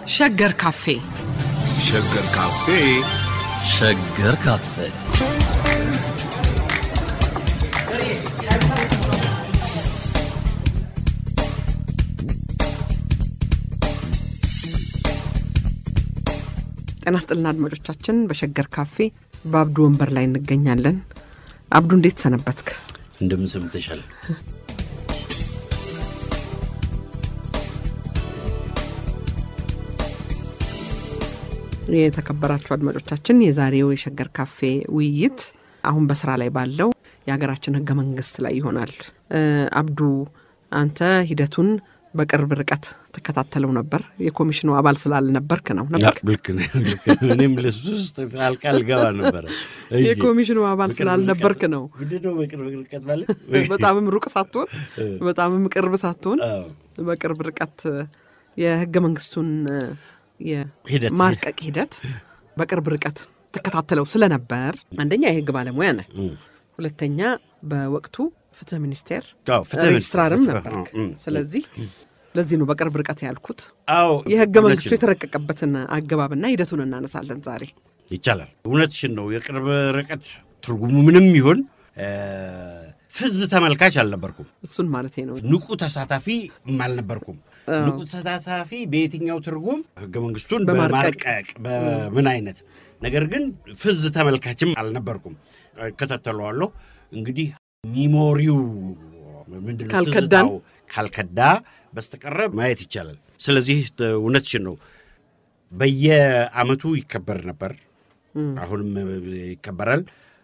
ሸገር ካፌ ሸገር ካፌ ሸገር ካፌ ጤና ይስጥልን አድማጮቻችን በሸገር ካፌ በአብዱ ወንበር ላይ እንገኛለን። አብዱ እንዴት ሰነበትክ? እንደምን ሰምተሻል? የተከበራችሁ አድማጮቻችን የዛሬው የሸገር ካፌ ውይይት አሁን በስራ ላይ ባለው የሀገራችን ህገ መንግስት ላይ ይሆናል። አብዱ አንተ ሂደቱን በቅርብ ርቀት ተከታተለው ነበር። የኮሚሽኑ አባል ስላልነበርክ ነው ነበር? ልክ ነህ። እኔም ለሱስ አልቃል ገባ ነበር። የኮሚሽኑ አባል ስላልነበርክ ነው። ምንድነው በቅርብ ርቀት ማለት? በጣምም ሩቅ ሳትሆን በጣምም ቅርብ ሳትሆን በቅርብ ርቀት የህገ መንግስቱን የማርቀቅ ሂደት በቅርብ ርቀት ተከታተለው ስለነበር አንደኛ የህግ ባለሙያ ነህ፣ ሁለተኛ በወቅቱ ፍትህ ሚኒስቴር ሬጅስትራርም ነበርክ። ስለዚህ ለዚህ ነው በቅርብ ርቀት ያልኩት። የህገ መንግስቱ የተረቀቀበትን አገባብና ሂደቱን እናነሳለን ዛሬ። ይቻላል። እውነትሽን ነው። የቅርብ ርቀት ትርጉሙ ምንም ይሁን ፍዝ ተመልካች አልነበርኩም። እሱን ማለት ነው። ንቁ ተሳታፊ አልነበርኩም። ንቁ ተሳታፊ በየትኛው ትርጉም ህገ መንግስቱን በማርቀቅ በምን አይነት ነገር ግን ፍዝ ተመልካችም አልነበርኩም። ከተተለዋለሁ እንግዲህ ሚሞሪው ምንድነው ካልከዳ በስተቀረ ማየት ይቻላል። ስለዚህ እውነትሽን ነው። በየአመቱ ይከበር ነበር፣ አሁንም ይከበራል።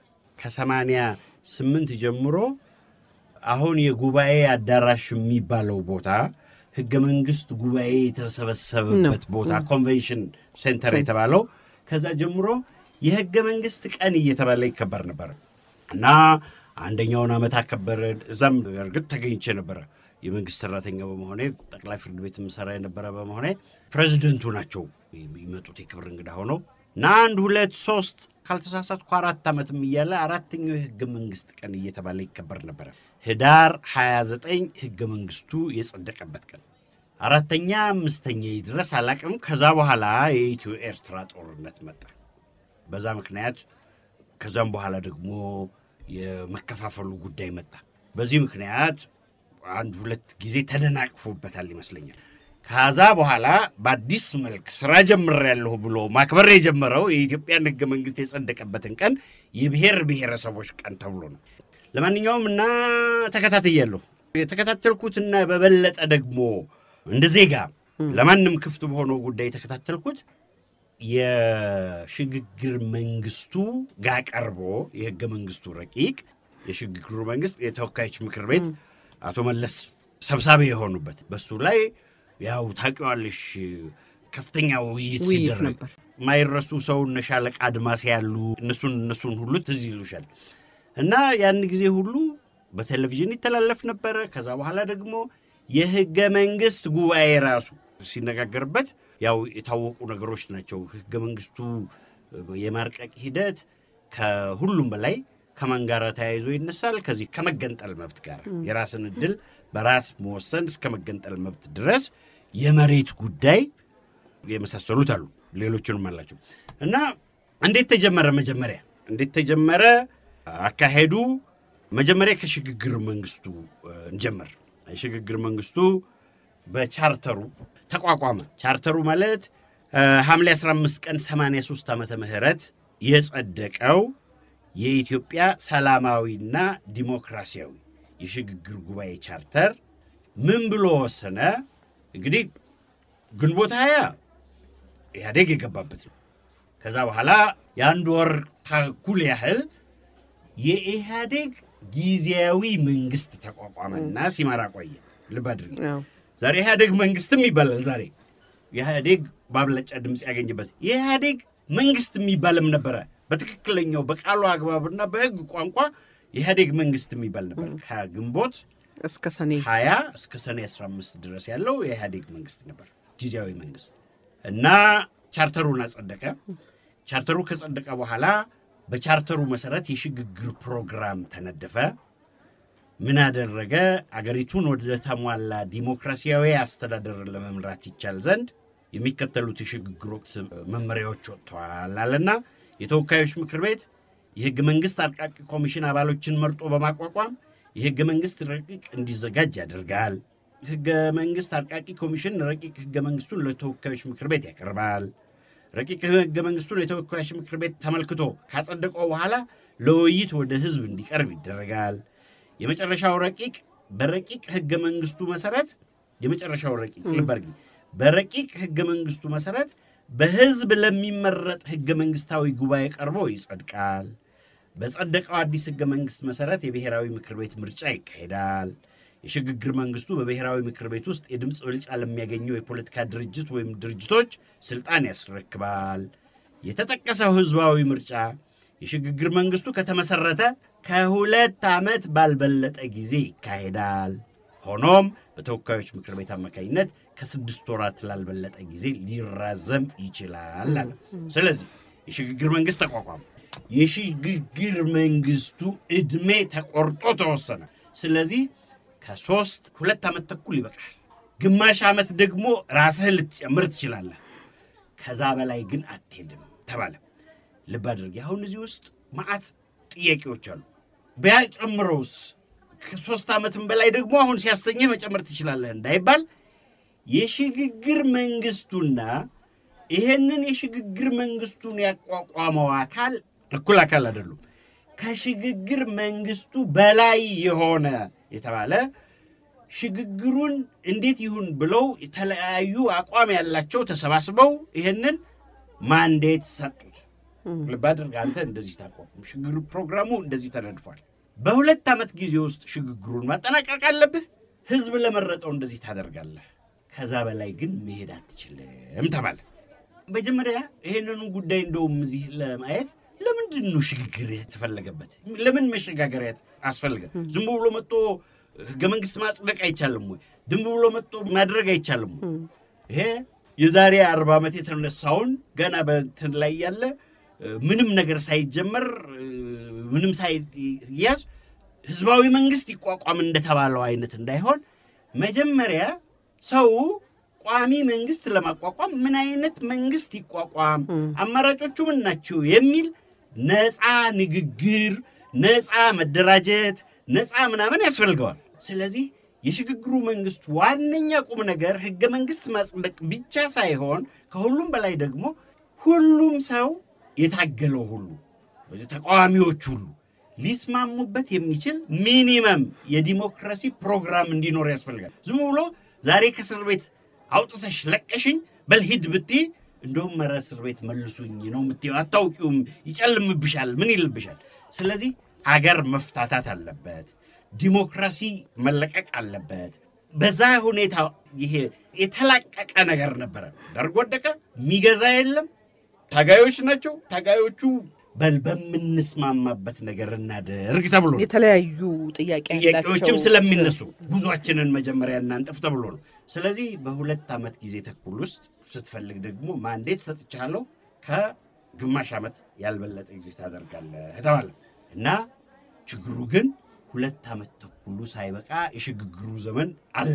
ከ88 ጀምሮ አሁን የጉባኤ አዳራሽ የሚባለው ቦታ ህገ መንግስት ጉባኤ የተሰበሰበበት ቦታ ኮንቬንሽን ሴንተር የተባለው ከዛ ጀምሮ የህገ መንግስት ቀን እየተባለ ይከበር ነበር እና አንደኛውን አመት አከበረን። እዛም እርግጥ ተገኝቼ ነበር። የመንግስት ሰራተኛ በመሆኔ ጠቅላይ ፍርድ ቤት ምሰራ የነበረ በመሆኔ ፕሬዚደንቱ ናቸው የሚመጡት የክብር እንግዳ ሆነው እና 1 2 3 ካልተሳሳትኩ 4 አመትም እያለ አራተኛው የህገ መንግስት ቀን እየተባለ ይከበር ነበር። ህዳር 29 ህገ መንግስቱ የጸደቀበት ቀን። አራተኛ አምስተኛ ድረስ አላቅም። ከዛ በኋላ የኢትዮ ኤርትራ ጦርነት መጣ። በዛ ምክንያት ከዛም በኋላ ደግሞ የመከፋፈሉ ጉዳይ መጣ። በዚህ ምክንያት 1 2 ጊዜ ተደናቅፎበታል ይመስለኛል። ከዛ በኋላ በአዲስ መልክ ስራ ጀምሬያለሁ ብሎ ማክበር የጀመረው የኢትዮጵያን ህገ መንግስት የጸደቀበትን ቀን የብሔር ብሔረሰቦች ቀን ተብሎ ነው። ለማንኛውም እና ተከታተያለሁ። የተከታተልኩትና በበለጠ ደግሞ እንደ ዜጋ ለማንም ክፍት በሆነው ጉዳይ የተከታተልኩት የሽግግር መንግስቱ ጋር ቀርቦ የህገ መንግስቱ ረቂቅ የሽግግሩ መንግስት የተወካዮች ምክር ቤት አቶ መለስ ሰብሳቢ የሆኑበት በሱ ላይ ያው ታውቂዋለሽ ከፍተኛ ውይይት ሲደረግ ማይረሱ ሰው ነሻለቃ አድማስ ያሉ እነሱን ሁሉ ትዝ ይሉሻል። እና ያን ጊዜ ሁሉ በቴሌቪዥን ይተላለፍ ነበር። ከዛ በኋላ ደግሞ የህገ መንግስት ጉባኤ ራሱ ሲነጋገርበት ያው የታወቁ ነገሮች ናቸው። ህገ መንግስቱ የማርቀቅ ሂደት ከሁሉም በላይ ከማን ጋር ተያይዞ ይነሳል? ከዚህ ከመገንጠል መብት ጋር የራስን እድል በራስ መወሰን እስከ መገንጠል መብት ድረስ የመሬት ጉዳይ የመሳሰሉት አሉ። ሌሎችንም አላቸው። እና እንዴት ተጀመረ አካሄዱ? መጀመሪያ ከሽግግር መንግስቱ እንጀምር። የሽግግር መንግስቱ በቻርተሩ ተቋቋመ። ቻርተሩ ማለት ሐምሌ 15 ቀን 83 ዓመተ ምህረት የጸደቀው የኢትዮጵያ ሰላማዊና ዲሞክራሲያዊ የሽግግር ጉባኤ ቻርተር ምን ብሎ ወሰነ? እንግዲህ ግንቦት 20 ኢህአዴግ የገባበት ነው። ከዛ በኋላ የ1 ወር ተኩል ያህል የኢህአዴግ ጊዜያዊ መንግስት ተቋቋመና ሲመራ ቆየ። ልብ አድርጊ። ዛሬ ኢህአዴግ መንግስትም ይባላል። ዛሬ ኢህአዴግ ባብለጫ ድምጽ ያገኘበት የኢህአዴግ መንግስት የሚባልም ነበር። በትክክለኛው በቃሉ አግባብና በህግ ቋንቋ የኢህአዴግ መንግስት የሚባል ነበር። ከግንቦት እስከ ሰኔ 20 እስከ ሰኔ 15 ድረስ ያለው የኢህአዴግ መንግስት ነበር፣ ጊዜያዊ መንግስት። እና ቻርተሩን አጸደቀ። ቻርተሩ ከጸደቀ በኋላ በቻርተሩ መሰረት የሽግግር ፕሮግራም ተነደፈ። ምን አደረገ? አገሪቱን ወደ ተሟላ ዲሞክራሲያዊ አስተዳደር ለመምራት ይቻል ዘንድ የሚከተሉት የሽግግር ወቅት መመሪያዎች ወጥተዋል አለና የተወካዮች ምክር ቤት የሕገ መንግሥት አርቃቂ ኮሚሽን አባሎችን መርጦ በማቋቋም የሕገ መንግሥት ረቂቅ እንዲዘጋጅ ያደርጋል። ሕገ መንግሥት አርቃቂ ኮሚሽን ረቂቅ ሕገ መንግሥቱን ለተወካዮች ምክር ቤት ያቀርባል። ረቂቅ ሕገ መንግሥቱን የተወካዮች ምክር ቤት ተመልክቶ ካጸደቀው በኋላ ለውይይት ወደ ሕዝብ እንዲቀርብ ይደረጋል። የመጨረሻው ረቂቅ በረቂቅ ሕገ መንግሥቱ መሠረት የመጨረሻው ረቂቅ ልበርጊ በረቂቅ ሕገ መንግሥቱ መሠረት በሕዝብ ለሚመረጥ ሕገ መንግሥታዊ ጉባኤ ቀርቦ ይጸድቃል። በጸደቀው አዲስ ሕገ መንግሥት መሠረት የብሔራዊ ምክር ቤት ምርጫ ይካሄዳል። የሽግግር መንግሥቱ በብሔራዊ ምክር ቤት ውስጥ የድምፅ ብልጫ ለሚያገኘው የፖለቲካ ድርጅት ወይም ድርጅቶች ሥልጣን ያስረክባል። የተጠቀሰው ሕዝባዊ ምርጫ የሽግግር መንግሥቱ ከተመሠረተ ከ2 ዓመት ባልበለጠ ጊዜ ይካሄዳል። ሆኖም በተወካዮች ምክር ቤት አማካኝነት ከ6 ወራት ላልበለጠ ጊዜ ሊራዘም ይችላል አለ። ስለዚህ የሽግግር መንግሥት ተቋቋመ። የሽግግር መንግሥቱ ዕድሜ ተቆርጦ ተወሰነ። ስለዚህ ከ2 ዓመት ተኩል ይበቃል። ግማሽ ዓመት ደግሞ ራስህን ልትጨምር ትችላለህ። ከዛ በላይ ግን አትሄድም ተባለ። ልብ አድርጊ። አሁን እዚህ ውስጥ መዓት ጥያቄዎች አሉ። ቢያጨምረውስ ከ3 ዓመትም በላይ ደግሞ አሁን ሲያሰኘህ መጨመር ትችላለህ እንዳይባል የሽግግር መንግሥቱና ይሄንን የሽግግር መንግሥቱን ያቋቋመው አካል እኩል አካል አይደሉም። ከሽግግር መንግሥቱ በላይ የሆነ የተባለ ሽግግሩን እንዴት ይሁን ብለው የተለያዩ አቋም ያላቸው ተሰባስበው ይሄንን ማንዴት ሰጡት። ልብ አድርግ። አንተ እንደዚህ ታቋቁም፣ ሽግግር ፕሮግራሙ እንደዚህ ተነድፏል። በ2 ዓመት ጊዜ ውስጥ ሽግግሩን ማጠናቀቅ አለብህ። ሕዝብ ለመረጠው እንደዚህ ታደርጋለህ። ከዛ በላይ ግን መሄድ አትችልም ተባለ። መጀመሪያ ይሄንኑ ጉዳይ እንደውም እዚህ ለማየት ለምንድን ነው ሽግግር የተፈለገበት? ለምን መሸጋገሪያ አስፈልገ? ዝም ብሎ መጥቶ ሕገ መንግሥት ማጽደቅ አይቻልም ወይ? ዝም ብሎ መጥቶ ማድረግ አይቻልም ወይ? ይሄ የዛሬ 40 ዓመት የተነሳውን ገና በእንትን ላይ ያለ ምንም ነገር ሳይጀመር ምንም ሳይያዝ ሕዝባዊ መንግሥት ይቋቋም እንደተባለው አይነት እንዳይሆን መጀመሪያ ሰው ቋሚ መንግሥት ለማቋቋም ምን አይነት መንግሥት ይቋቋም፣ አማራጮቹ ምን ናቸው የሚል ነፃ ንግግር፣ ነፃ መደራጀት፣ ነፃ ምናምን ያስፈልገዋል። ስለዚህ የሽግግሩ መንግሥት ዋነኛ ቁም ነገር ሕገ መንግሥት ማጽደቅ ብቻ ሳይሆን ከሁሉም በላይ ደግሞ ሁሉም ሰው የታገለው ሁሉ ተቃዋሚዎች ሁሉ ሊስማሙበት የሚችል ሚኒመም የዲሞክራሲ ፕሮግራም እንዲኖር ያስፈልጋል። ዝም ብሎ ዛሬ ከእስር ቤት አውጥተሽ ለቀሽኝ በልሂድ ብትይ እንደውም መረ እስር ቤት መልሱኝ ነው የምትይው። አታውቂውም፣ ይጨልምብሻል፣ ምን ይልብሻል። ስለዚህ አገር መፍታታት አለበት፣ ዲሞክራሲ መለቀቅ አለበት። በዛ ሁኔታ ይሄ የተላቀቀ ነገር ነበረ። ደርግ ወደቀ፣ የሚገዛ የለም፣ ታጋዮች ናቸው። ታጋዮቹ በምንስማማበት ነገር እናድርግ ተብሎ ነው። የተለያዩ ጥያቄዎችም ስለሚነሱ ጉዟችንን መጀመሪያ እናንጥፍ ተብሎ ነው። ስለዚህ በ2 ዓመት ጊዜ ተኩል ውስጥ ስትፈልግ ደግሞ ማንዴት ሰጥቻለሁ ከግማሽ ዓመት ያልበለጠ ጊዜ ታደርጋለህ ተባለ እና ችግሩ ግን 2 ዓመት ተኩሉ ሳይበቃ የሽግግሩ ዘመን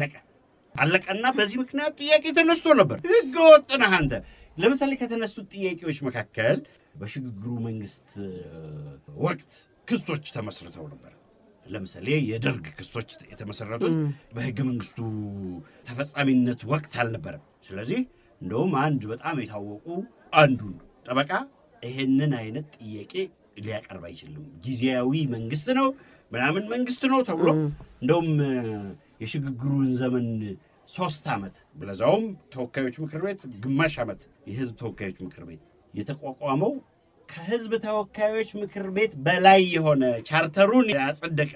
አለቀና በዚህ ምክንያት ጥያቄ ተነስቶ ነበር። ሕገ ወጥ ነህ አንተ። ለምሳሌ ከተነሱት ጥያቄዎች መካከል በሽግግሩ መንግስት ወቅት ክሶች ተመስርተው ነበር። ለምሳሌ የደርግ ክሶች የተመሰረቱት በሕገ መንግስቱ ተፈጻሚነት ወቅት አልነበረም። ስለዚህ እንደውም አንድ በጣም የታወቁ አንዱን ጠበቃ ይሄንን አይነት ጥያቄ ሊያቀርብ አይችልም፣ ጊዜያዊ መንግስት ነው ምናምን መንግስት ነው ተብሎ እንደውም የሽግግሩን ዘመን 3 ዓመት ብለዛውም ተወካዮች ምክር ቤት ግማሽ ዓመት የህዝብ ተወካዮች ምክር ቤት የተቋቋመው ከህዝብ ተወካዮች ምክር ቤት በላይ የሆነ ቻርተሩን ያጸደቀ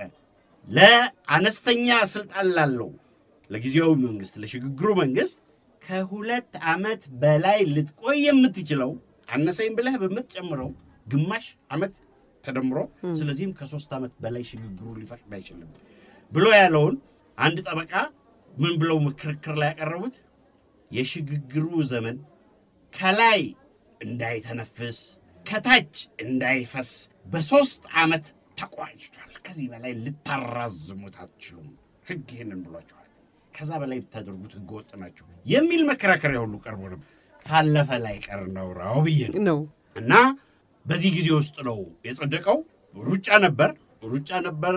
ለአነስተኛ ስልጣን ላለው ለጊዜያዊ መንግስት ለሽግግሩ መንግስት ከ2 ዓመት በላይ ልትቆይ የምትችለው አነሰኝ ብለህ በምትጨምረው ግማሽ ዓመት ተደምሮ ስለዚህም ከ3 ዓመት በላይ ሽግግሩ ሊፈቅድ አይችልም ብሎ ያለውን አንድ ጠበቃ ምን ብለው ምክርክር ላይ ያቀረቡት የሽግግሩ ዘመን ከላይ እንዳይተነፍስ ከታች እንዳይፈስ በ3 ዓመት ተቋጭቷል። ከዚህ በላይ ልታራዝሙት አትችሉም። ህግ ይሄንን ብሏቸዋል። ከዛ በላይ ብታደርጉት ህገወጥ ናቸው የሚል መከራከሪያ ሁሉ ቀርቦ ነበር። ካለፈ ላይ ቀር ነው ራው ብዬ ነው እና በዚህ ጊዜ ውስጥ ነው የጸደቀው። ሩጫ ነበር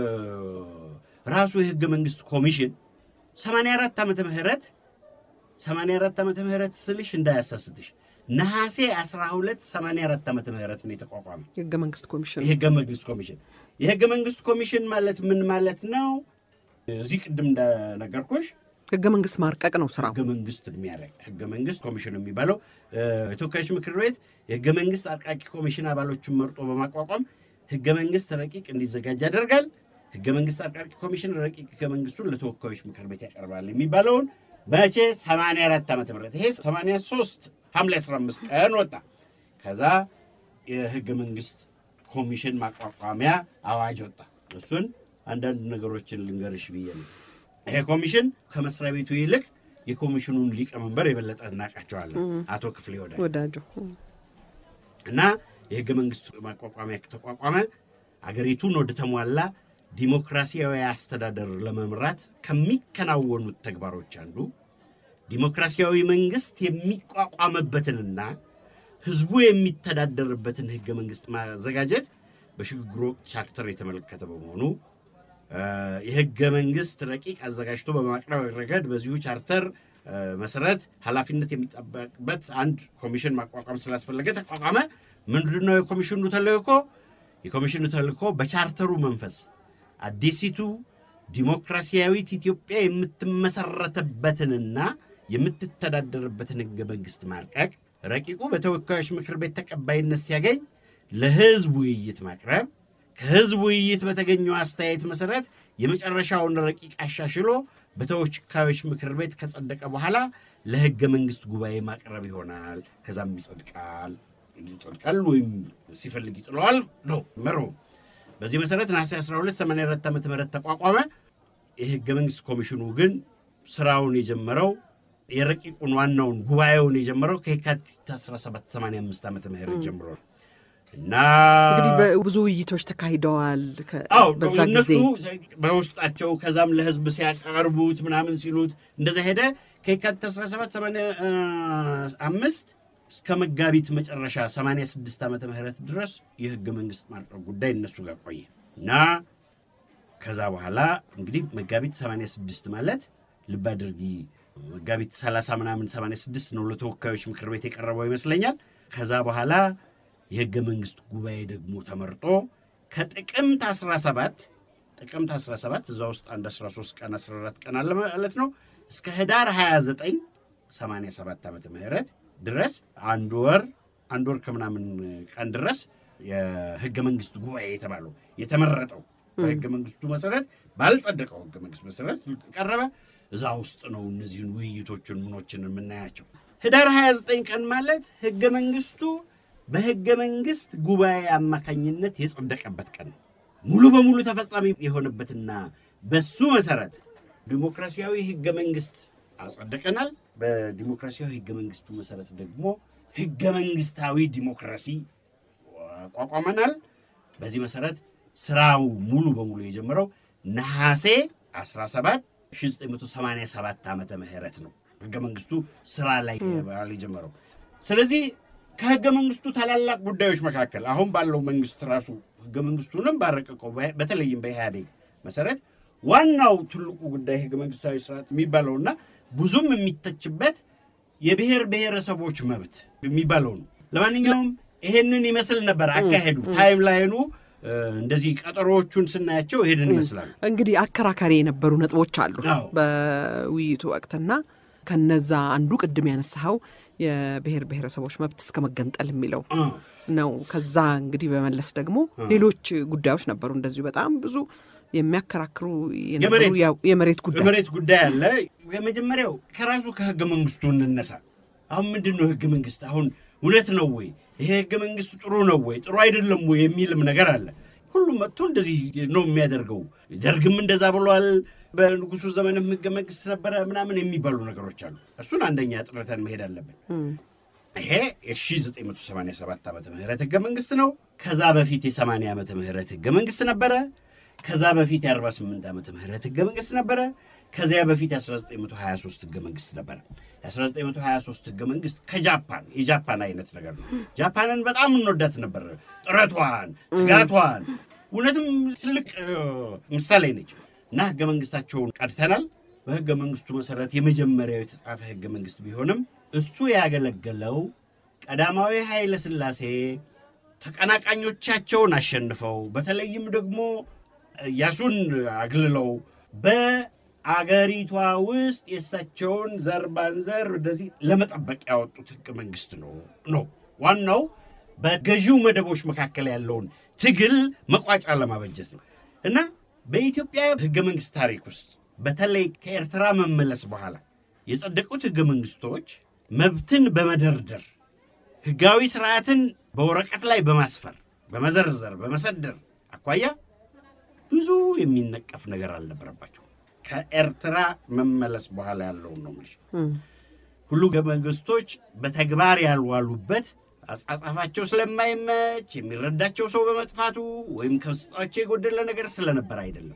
ራሱ የህገ መንግስት ኮሚሽን 84 ዓመተ ምህረት ስልሽ እንዳያሳስትሽ ነሐሴ 12 84 ዓመተ ምህረት ነው የተቋቋመው የህገ መንግስት ኮሚሽን። የህገ መንግስት ኮሚሽን ማለት ምን ማለት ነው? እዚህ ቅድም እንደነገርኩሽ ህገ መንግስት ማርቀቅ ነው ስራው። ህገ መንግስት የሚያረቅ ህገ መንግስት ኮሚሽን የሚባለው የተወካዮች ምክር ቤት የህገ መንግስት አርቃቂ ኮሚሽን አባሎችን መርጦ በማቋቋም ህገ መንግስት ረቂቅ እንዲዘጋጅ ያደርጋል። ህገ መንግስት አርቃቂ ኮሚሽን ረቂቅ ህገ መንግስቱን ለተወካዮች ምክር ቤት ያቀርባል የሚባለውን መቼ 84 ዓመተ ምህረት ይሄ 83 ሐምሌ 15 ቀን ወጣ። ከዛ የህገ መንግስት ኮሚሽን ማቋቋሚያ አዋጅ ወጣ። እሱን አንዳንድ ነገሮችን ልንገርሽ ብዬ ነው። ይሄ ኮሚሽን ከመስሪያ ቤቱ ይልቅ የኮሚሽኑን ሊቀመንበር የበለጠ እናቃቸዋለን አቶ ክፍሌ ወዳጆ እና የህገ መንግስት ማቋቋሚያ ተቋቋመ። አገሪቱን ወደ ተሟላ ዲሞክራሲያዊ አስተዳደር ለመምራት ከሚከናወኑት ተግባሮች አንዱ ዲሞክራሲያዊ መንግስት የሚቋቋምበትንና ህዝቡ የሚተዳደርበትን ህገ መንግስት ማዘጋጀት በሽግግሩ ቻርተር የተመለከተ በመሆኑ የህገ መንግስት ረቂቅ አዘጋጅቶ በማቅረብ ረገድ በዚሁ ቻርተር መሰረት ኃላፊነት የሚጠበቅበት አንድ ኮሚሽን ማቋቋም ስላስፈለገ ተቋቋመ። ምንድነው የኮሚሽኑ ተልእኮ? የኮሚሽኑ ተልእኮ በቻርተሩ መንፈስ አዲሲቱ ዲሞክራሲያዊት ኢትዮጵያ የምትመሰረተበትንና የምትተዳደርበትን ህገ መንግስት ማርቀቅ፣ ረቂቁ በተወካዮች ምክር ቤት ተቀባይነት ሲያገኝ ለህዝብ ውይይት ማቅረብ፣ ከህዝብ ውይይት በተገኘው አስተያየት መሰረት የመጨረሻውን ረቂቅ አሻሽሎ በተወካዮች ምክር ቤት ከጸደቀ በኋላ ለህገ መንግስት ጉባኤ ማቅረብ ይሆናል። ከዛም ይጸድቃል ወይም ሲፈልግ ይጥለዋል ነው መርሆ። በዚህ መሰረት ነሐሴ 12 84 ዓመተ ምህረት ተቋቋመ። የህገ መንግስት ኮሚሽኑ ግን ስራውን የጀመረው የረቂቁን ዋናውን ጉባኤውን የጀመረው ከየካቲት 17 85 ዓመተ ምህረት ጀምሮ እና እንግዲህ ብዙ ውይይቶች ተካሂደዋል። በዛ ጊዜ በውስጣቸው ከዛም ለህዝብ ሲያቀርቡት ምናምን ሲሉት እንደዛ ሄደ። ከየካቲት 17 85 እስከ መጋቢት መጨረሻ 86 ዓመተ ምህረት ድረስ የህገ መንግስት ማርቀቅ ጉዳይ እነሱ ጋር ቆየ እና ከዛ በኋላ እንግዲህ መጋቢት 86 ማለት ልብ አድርጊ መጋቢት 30 ምናምን 86 ነው ለተወካዮች ምክር ቤት የቀረበው ይመስለኛል። ከዛ በኋላ የህገ መንግስት ጉባኤ ደግሞ ተመርጦ ከጥቅምት 17 እዛ ውስጥ አንድ 13 ቀን 14 ቀን አለ ማለት ነው እስከ ህዳር 29 87 ዓመተ ምህረት ድረስ አንድ ወር ከምናምን ቀን ድረስ የህገ መንግስት ጉባኤ የተባለው የተመረጠው በህገ መንግስቱ መሰረት ባልጸደቀው ህገ መንግስት መሰረት ቀረበ። እዛ ውስጥ ነው እነዚህን ውይይቶችን ምኖችን የምናያቸው። ህዳር 29 ቀን ማለት ህገ መንግስቱ በህገ መንግስት ጉባኤ አማካኝነት የጸደቀበት ቀን ሙሉ በሙሉ ተፈጻሚ የሆነበትና በሱ መሰረት ዲሞክራሲያዊ ህገ መንግስት አጸደቀናል። በዲሞክራሲያዊ ህገ መንግስቱ መሰረት ደግሞ ህገ መንግስታዊ ዲሞክራሲ አቋቋመናል። በዚህ መሰረት ስራው ሙሉ በሙሉ የጀመረው ነሐሴ 17 1987 ዓመተ ምህረት ነው ህገ መንግስቱ ስራ ላይ የጀመረው። ስለዚህ ከህገ መንግስቱ ታላላቅ ጉዳዮች መካከል አሁን ባለው መንግስት ራሱ ህገ መንግስቱንም ባረቀቀው በተለይም በኢህአዴግ መሰረት ዋናው ትልቁ ጉዳይ ህገ መንግስታዊ ስርዓት የሚባለውና ብዙም የሚተችበት የብሔር ብሔረሰቦች መብት የሚባለው ነው። ለማንኛውም ይሄንን ይመስል ነበር አካሄዱ። ታይም ላይኑ እንደዚህ ቀጠሮዎቹን ስናያቸው ይሄንን ይመስላል። እንግዲህ አከራካሪ የነበሩ ነጥቦች አሉ በውይይቱ ወቅትና ከነዛ አንዱ ቅድም ያነሳው የብሔር ብሔረሰቦች መብት እስከ መገንጠል የሚለው ነው። ከዛ እንግዲህ በመለስ ደግሞ ሌሎች ጉዳዮች ነበሩ እንደዚሁ በጣም ብዙ የሚያከራክሩ የመሬት ጉዳይ አለ። የመጀመሪያው ከራሱ ከህገ መንግስቱ እንነሳ። አሁን ምንድነው ህገ መንግስት? አሁን እውነት ነው ወይ ይሄ ህገ መንግስት ጥሩ ነው ወይ ጥሩ አይደለም ወይ የሚልም ነገር አለ። ሁሉም መጥቶ እንደዚህ ነው የሚያደርገው። ደርግም እንደዛ ብሏል። በንጉሱ ዘመንም ህገ መንግስት ነበረ ምናምን የሚባሉ ነገሮች አሉ። እሱን አንደኛ ጥረተን መሄድ አለብን። ይሄ የ1987 ዓመተ ምህረት ህገ መንግስት ነው። ከዛ በፊት የ80 ዓመተ ምህረት ህገ መንግስት ነበረ። ከዛ በፊት የ48 ዓመተ ምህረት ህገ መንግስት ነበረ። ከዚያ በፊት የ1923 ህገ መንግስት ነበረ። የ1923 ህገ መንግስት ከጃፓን የጃፓን አይነት ነገር ነው። ጃፓንን በጣም እንወዳት ነበር። ጥረቷን፣ ትጋቷን እውነትም ትልቅ ምሳሌ ነች እና ህገ መንግስታቸውን ቀድተናል። በህገ መንግስቱ መሰረት የመጀመሪያው የተጻፈ ህገ መንግስት ቢሆንም እሱ ያገለገለው ቀዳማዊ ኃይለ ሥላሴ ተቀናቃኞቻቸውን አሸንፈው በተለይም ደግሞ ያሱን አግልለው በአገሪቷ ውስጥ የሳቸውን ዘር ባንዘር እንደዚህ ለመጠበቅ ያወጡት ህገ መንግስት ነው። ዋናው በገዢው መደቦች መካከል ያለውን ትግል መቋጫ ለማበጀት ነው እና በኢትዮጵያ ህገ መንግስት ታሪክ ውስጥ በተለይ ከኤርትራ መመለስ በኋላ የጸደቁት ህገ መንግስቶች መብትን በመደርደር ህጋዊ ስርዓትን በወረቀት ላይ በማስፈር በመዘርዘር በመሰደር አኳያ ብዙ የሚነቀፍ ነገር አልነበረባቸው። ከኤርትራ መመለስ በኋላ ያለው ነው ማለት ሁሉ ህገ መንግስቶች በተግባር ያልዋሉበት አጻጻፋቸው ስለማይመች የሚረዳቸው ሰው በመጥፋቱ ወይም ከውስጣቸው የጎደለ ነገር ስለነበር አይደለም።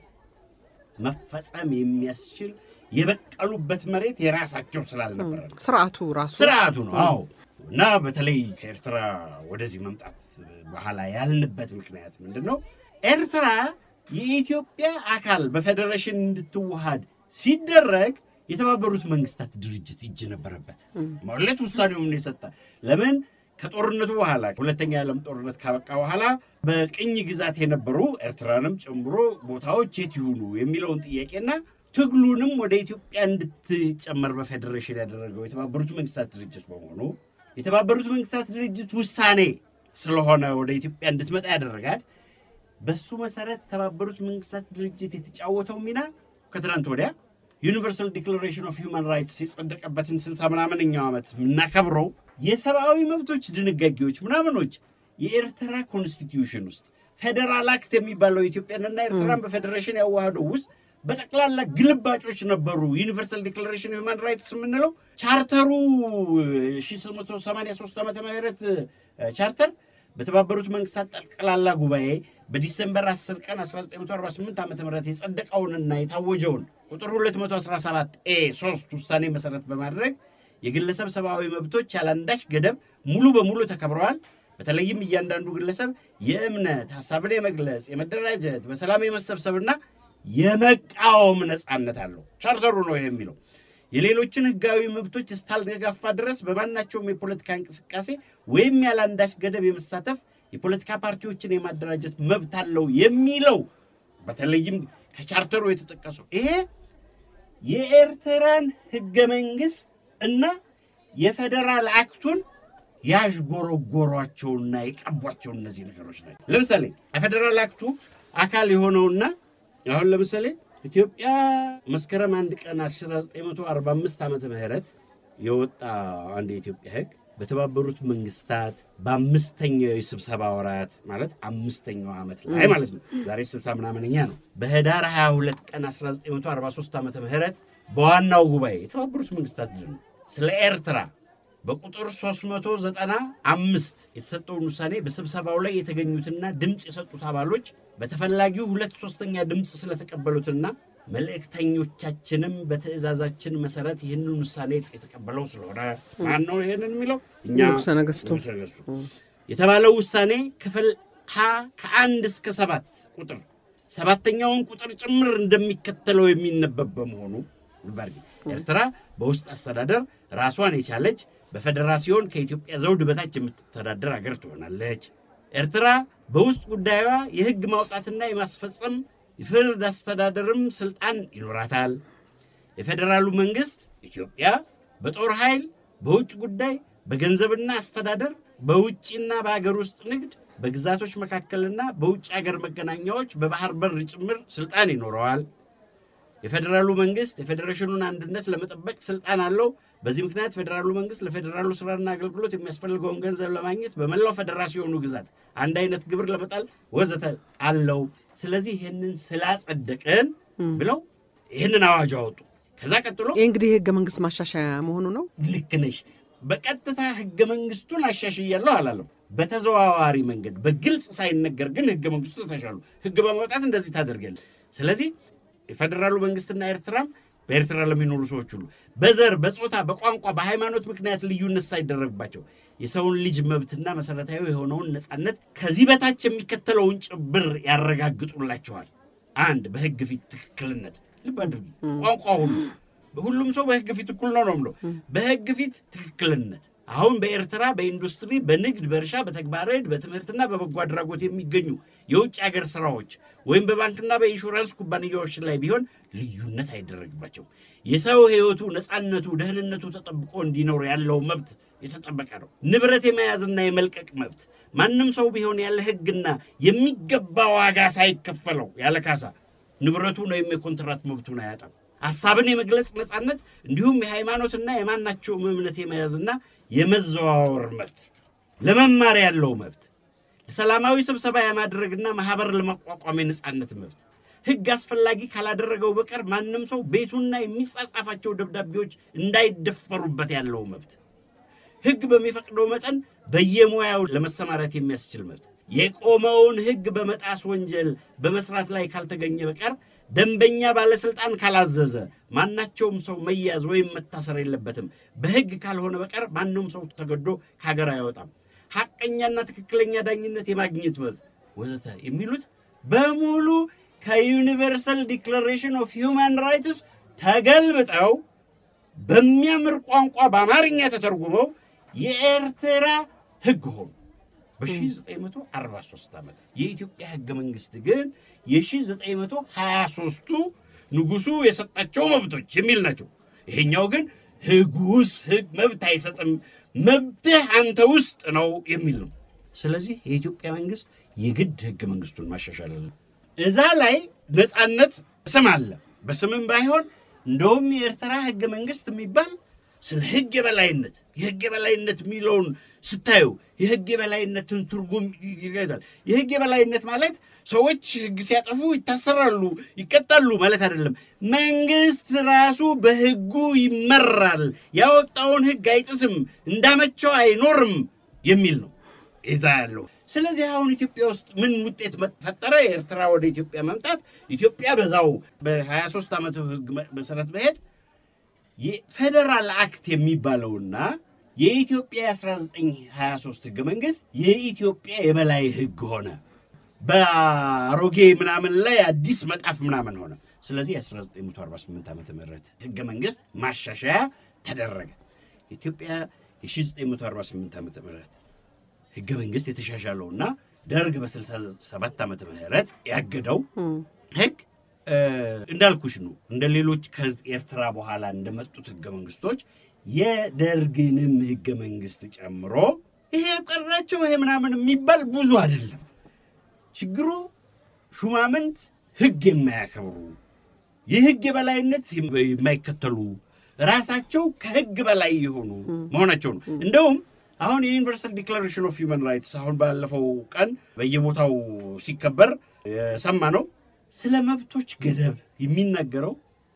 መፈጸም የሚያስችል የበቀሉበት መሬት የራሳቸው ስላልነበረ ስርዓቱ ነው። አዎ እና በተለይ ከኤርትራ ወደዚህ መምጣት በኋላ ያልንበት ምክንያት ምንድነው? ኤርትራ የኢትዮጵያ አካል በፌደሬሽን እንድትዋሃድ ሲደረግ የተባበሩት መንግስታት ድርጅት እጅ ነበረበት ማለት ውሳኔውን የሰጠ ለምን ከጦርነቱ በኋላ ሁለተኛ ዓለም ጦርነት ካበቃ በኋላ በቅኝ ግዛት የነበሩ ኤርትራንም ጨምሮ ቦታዎች የት ይሁኑ የሚለውን ጥያቄና ትግሉንም ወደ ኢትዮጵያ እንድትጨመር በፌደሬሽን ያደረገው የተባበሩት መንግስታት ድርጅት በመሆኑ የተባበሩት መንግስታት ድርጅት ውሳኔ ስለሆነ ወደ ኢትዮጵያ እንድትመጣ ያደረጋት በሱ መሰረት የተባበሩት መንግስታት ድርጅት የተጫወተው ሚና ከትናንት ወዲያ ዩኒቨርሳል ዲክላሬሽን ኦፍ ሂውማን ራይትስ የጸደቀበትን 60 ምናምንኛው ዓመት የምናከብረው የሰብአዊ መብቶች ድንጋጌዎች ምናምኖች የኤርትራ ኮንስቲትዩሽን ውስጥ ፌደራል አክት የሚባለው ኢትዮጵያንና ኤርትራን በፌደሬሽን ያዋሃደው ውስጥ በጠቅላላ ግልባጮች ነበሩ። ዩኒቨርሳል ዲክላሬሽን ኦፍ ሂውማን ራይትስ የምንለው ቻርተሩ 1883 ዓመተ ምህረት ቻርተር በተባበሩት መንግስታት ጠቅላላ ጉባኤ በዲሴምበር 10 ቀን 1948 ዓመተ ምህረት የጸደቀውንና የታወጀውን ቁጥር 217 A3 ውሳኔ መሰረት በማድረግ የግለሰብ ሰብአዊ መብቶች ያላንዳች ገደብ ሙሉ በሙሉ ተከብረዋል። በተለይም እያንዳንዱ ግለሰብ የእምነት ሐሳብን የመግለጽ የመደራጀት በሰላም የመሰብሰብና የመቃወም ነጻነት አለው። ቻርተሩ ነው የሚለው። የሌሎችን ህጋዊ መብቶች እስካልተጋፋ ድረስ በማናቸውም የፖለቲካ እንቅስቃሴ ወይም ያላንዳች ገደብ የመሳተፍ የፖለቲካ ፓርቲዎችን የማደራጀት መብት አለው የሚለው በተለይም ከቻርተሩ የተጠቀሰው ይሄ የኤርትራን ህገ መንግስት እና የፌደራል አክቱን ያዥጎረጎሯቸውና የቀቧቸው እነዚህ ነገሮች ናቸው። ለምሳሌ የፌደራል አክቱ አካል የሆነውና አሁን ለምሳሌ ኢትዮጵያ መስከረም 1 ቀን 1945 ዓመተ ምህረት የወጣ አንድ የኢትዮጵያ ህግ በተባበሩት መንግስታት በአምስተኛው የስብሰባ ወራት ማለት አምስተኛው ዓመት ላይ ማለት ነው ዛሬ 60 ምናምንኛ ነው በህዳር 22 ቀን 1943 ዓመተ ምህረት በዋናው ጉባኤ የተባበሩት መንግስታት ድርጅት ስለ ኤርትራ በቁጥር 395 የተሰጠውን ውሳኔ በስብሰባው ላይ የተገኙትና ድምጽ የሰጡት አባሎች በተፈላጊው 2/3 ድምጽ ስለተቀበሉትና መልእክተኞቻችንም በትዕዛዛችን መሰረት ይህንን ውሳኔ የተቀበለው ስለሆነ ማን ነው ይሄንን የሚለው እኛ ንጉሠ ነገሥቱ የተባለው ውሳኔ ክፍል ሀ ከ1 እስከ 7 ቁጥር 7ኛውን ቁጥር ጭምር እንደሚከተለው የሚነበብ በመሆኑ ኤርትራ በውስጥ አስተዳደር ራሷን የቻለች በፌደራሲዮን ከኢትዮጵያ ዘውድ በታች የምትተዳደር ሀገር ትሆናለች። ኤርትራ በውስጥ ጉዳዩዋ የህግ ማውጣትና የማስፈጸም የፍርድ አስተዳደርም ስልጣን ይኖራታል። የፌደራሉ መንግስት ኢትዮጵያ በጦር ኃይል፣ በውጭ ጉዳይ፣ በገንዘብና አስተዳደር፣ በውጭና በአገር ውስጥ ንግድ፣ በግዛቶች መካከልና በውጭ ሀገር መገናኛዎች በባህር በር ጭምር ስልጣን ይኖረዋል። የፌደራሉ መንግስት የፌደሬሽኑን አንድነት ለመጠበቅ ስልጣን አለው። በዚህ ምክንያት ፌደራሉ መንግስት ለፌደራሉ ስራና አገልግሎት የሚያስፈልገውን ገንዘብ ለማግኘት በመላው ፌደራሲዮኑ ግዛት አንድ አይነት ግብር ለመጣል ወዘተ አለው። ስለዚህ ይሄንን ስላጸደቀን ብለው ይሄንን አዋጅ አወጡ። ከዛ ቀጥሎ እንግዲህ ህገ መንግስት ማሻሻያ መሆኑ ነው። ልክ ነሽ። በቀጥታ ህገ መንግስቱን አሻሽያለሁ አላለም። በተዘዋዋሪ መንገድ በግልጽ ሳይነገር ግን ህገ መንግስቱ ተሻሉ ህግ በማውጣት እንደዚህ ታደርጋለህ። ስለዚህ የፌደራሉ መንግስትና ኤርትራም በኤርትራ ለሚኖሩ ሰዎች ሁሉ በዘር በጾታ በቋንቋ በሃይማኖት ምክንያት ልዩነት ሳይደረግባቸው የሰውን ልጅ መብትና መሰረታዊ የሆነውን ነጻነት ከዚህ በታች የሚከተለውን ጭብር ያረጋግጡላቸዋል። አንድ በህግ ፊት ትክክልነት ልብ አድርጉ። ቋንቋ ሁሉም ሰው በህግ ፊት እኩል ነው። በህግ ፊት ትክክልነት አሁን በኤርትራ በኢንዱስትሪ በንግድ በእርሻ በተግባረ ዕድ በትምህርትና በበጎ አድራጎት የሚገኙ የውጭ ሀገር ስራዎች ወይም በባንክና በኢንሹራንስ ኩባንያዎች ላይ ቢሆን ልዩነት አይደረግባቸው። የሰው ህይወቱ ነጻነቱ ደህንነቱ ተጠብቆ እንዲኖር ያለው መብት የተጠበቀ ነው። ንብረት የመያዝና የመልቀቅ መብት ማንም ሰው ቢሆን ያለ ህግና የሚገባ ዋጋ ሳይከፈለው ያለ ካሳ ንብረቱ ነው የኮንትራት መብቱን አያጣም። ሐሳብን የመግለጽ ነጻነት እንዲሁም የሃይማኖትና የማናቸውም እምነት የመያዝና የመዘዋወር መብት ለመማር ያለው መብት ለሰላማዊ ስብሰባ የማድረግና ማህበር ለማቋቋም የነጻነት መብት ህግ አስፈላጊ ካላደረገው በቀር ማንም ሰው ቤቱና የሚጻጻፋቸው ደብዳቤዎች እንዳይደፈሩበት ያለው መብት ህግ በሚፈቅደው መጠን በየሙያው ለመሰማራት የሚያስችል መብት የቆመውን ህግ በመጣስ ወንጀል በመስራት ላይ ካልተገኘ በቀር ደንበኛ ባለስልጣን ካላዘዘ ማናቸውም ሰው መያዝ ወይም መታሰር የለበትም። በህግ ካልሆነ በቀር ማንንም ሰው ተገዶ ከሀገር አይወጣም። ሐቀኛና ትክክለኛ ዳኝነት የማግኘት መብት ወዘተ የሚሉት በሙሉ ከዩኒቨርሳል ዲክላሬሽን ኦፍ ሂውማን ራይትስ ተገልብጠው በሚያምር ቋንቋ በአማርኛ ተተርጉመው የኤርትራ ህግ ሆኑ በ1943 ዓመት። የኢትዮጵያ ህገ መንግስት ግን የ1923ቱ ንጉሱ የሰጣቸው መብቶች የሚል ናቸው። ይሄኛው ግን ህጉስ ህግ መብት አይሰጥም፣ መብትህ አንተ ውስጥ ነው የሚል ነው። ስለዚህ የኢትዮጵያ መንግስት የግድ ህገ መንግስቱን ማሻሻል አለ። እዛ ላይ ነጻነት ስም አለ። በስምም ባይሆን እንደውም የኤርትራ ህገ መንግስት የሚባል ስለ ህግ የበላይነት የህግ የበላይነት የሚለውን ስታዩ የህግ የበላይነትን ትርጉም ይገዛል። የህግ የበላይነት ማለት ሰዎች ህግ ሲያጠፉ ይታሰራሉ ይቀጣሉ ማለት አይደለም። መንግስት ራሱ በህጉ ይመራል፣ ያወጣውን ህግ አይጥስም፣ እንዳመቸው አይኖርም የሚል ነው እዛ ያለው። ስለዚህ አሁን ኢትዮጵያ ውስጥ ምን ውጤት ፈጠረ? ኤርትራ ወደ ኢትዮጵያ መምጣት ኢትዮጵያ በዛው በ23 ዓመት ህግ መሰረት መሄድ የፌደራል አክት የሚባለውና የኢትዮጵያ 1923 ህገ መንግስት የኢትዮጵያ የበላይ ህግ ሆነ። በአሮጌ ምናምን ላይ አዲስ መጣፍ ምናምን ሆነ። ስለዚህ 1948 ዓመተ ምህረት ህገ መንግስት ማሻሻያ ተደረገ። ኢትዮጵያ የ1948 ዓመተ ምህረት ህገ መንግስት የተሻሻለውና ደርግ በ67 ዓመተ ምህረት ያገደው ህግ እንዳልኩሽ ነው። እንደሌሎች ከኤርትራ በኋላ እንደመጡት ህገ መንግስቶች የደርግንም ህገ መንግስት ጨምሮ ይሄ ቀራቸው ይሄ ምናምን የሚባል ብዙ አይደለም። ችግሩ ሹማምንት ህግ የማያከብሩ የህግ የበላይነት የማይከተሉ ራሳቸው ከህግ በላይ የሆኑ መሆናቸው ነው። እንደውም አሁን የዩኒቨርሳል ዲክላሬሽን ኦፍ ሂውማን ራይትስ አሁን ባለፈው ቀን በየቦታው ሲከበር ሰማ ነው ስለ መብቶች ገደብ የሚናገረው